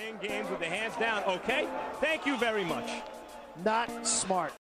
Playing games with the hands down. Okay, thank you very much. Not smart.